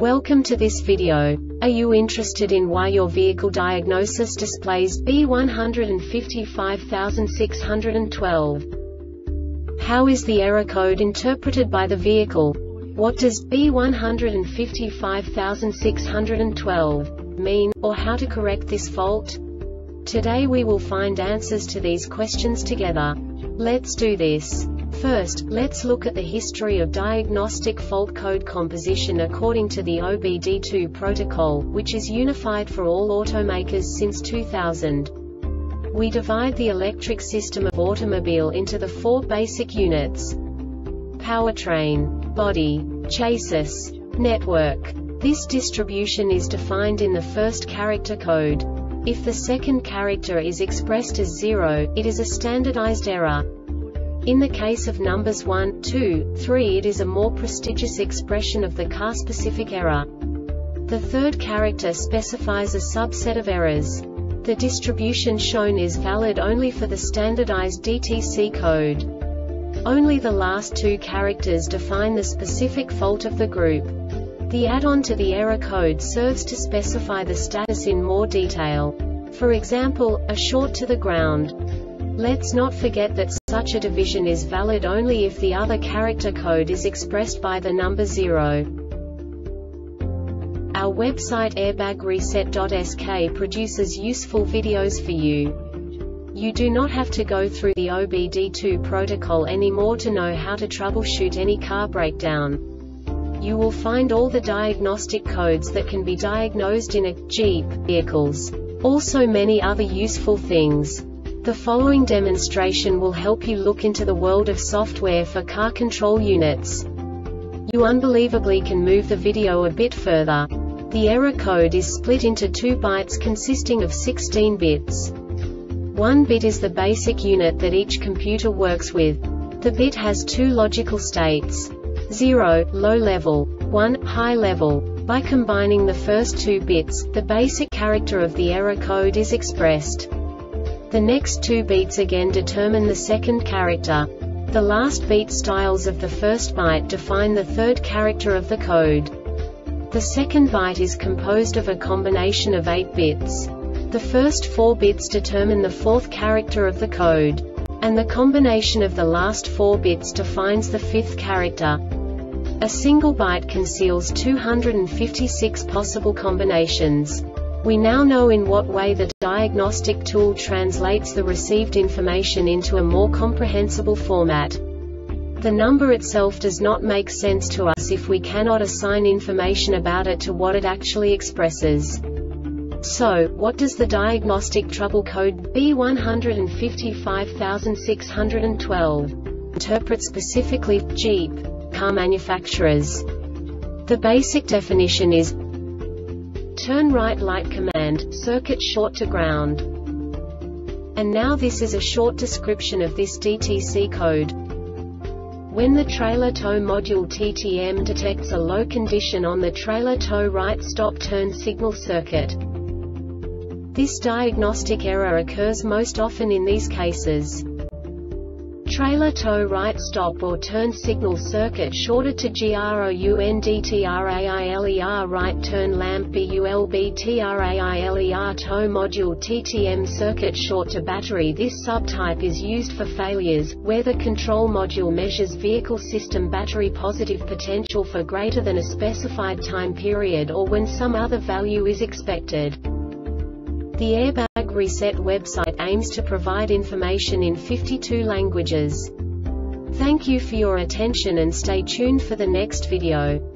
Welcome to this video. Are you interested in why your vehicle diagnosis displays B155612? How is the error code interpreted by the vehicle? What does B155612 mean, or how to correct this fault? Today we will find answers to these questions together. Let's do this. First, let's look at the history of diagnostic fault code composition according to the OBD2 protocol, which is unified for all automakers since 2000. We divide the electric system of automobile into the four basic units: powertrain, body, chassis, network. This distribution is defined in the first character code. If the second character is expressed as 0, it is a standardized error. In the case of numbers 1, 2, 3, it is a more prestigious expression of the car-specific error. The third character specifies a subset of errors. The distribution shown is valid only for the standardized DTC code. Only the last two characters define the specific fault of the group. The add-on to the error code serves to specify the status in more detail. For example, a short to the ground. Let's not forget that such a division is valid only if the other character code is expressed by the number 0. Our website airbagreset.sk produces useful videos for you. You do not have to go through the OBD2 protocol anymore to know how to troubleshoot any car breakdown. You will find all the diagnostic codes that can be diagnosed in a Jeep vehicles. Also many other useful things. The following demonstration will help you look into the world of software for car control units. You unbelievably can move the video a bit further. The error code is split into 2 bytes consisting of 16 bits. 1 bit is the basic unit that each computer works with. The bit has 2 logical states: 0, low level, 1, high level. By combining the first 2 bits, the basic character of the error code is expressed. The next 2 beats again determine the second character. The last beat styles of the first byte define the third character of the code. The second byte is composed of a combination of 8 bits. The first 4 bits determine the fourth character of the code. And the combination of the last 4 bits defines the fifth character. A single byte conceals 256 possible combinations. We now know in what way the diagnostic tool translates the received information into a more comprehensible format. The number itself does not make sense to us if we cannot assign information about it to what it actually expresses. So, what does the diagnostic trouble code B155612 interpret specifically for Jeep car manufacturers? The basic definition is: turn right light command, circuit short to ground. And now this is a short description of this DTC code. When the trailer tow module TTM detects a low condition on the trailer tow right stop turn signal circuit. This diagnostic error occurs most often in these cases: trailer tow right stop or turn signal circuit shorted to GROUNDTRAILER right turn lamp BULBTRAILER tow module TTM circuit short to battery. This subtype is used for failures, where the control module measures vehicle system battery positive potential for greater than a specified time period or when some other value is expected. The Airbag Reset website aims to provide information in 52 languages. Thank you for your attention and stay tuned for the next video.